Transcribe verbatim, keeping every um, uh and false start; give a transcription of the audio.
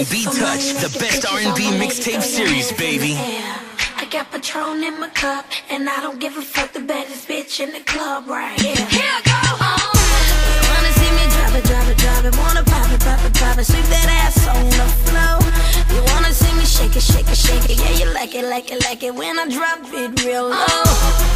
and B Touch, the best R and B mixtape series, baby. I got Patron in my cup, and I don't give a fuck, the baddest bitch in the club right here. Here I go. Oh. You wanna see me drop it, drop it, drop it, wanna pop it, pop it, pop it, sweep that ass on the floor. You wanna see me shake it, shake it, shake it, yeah, you like it, like it, like it when I drop it real low.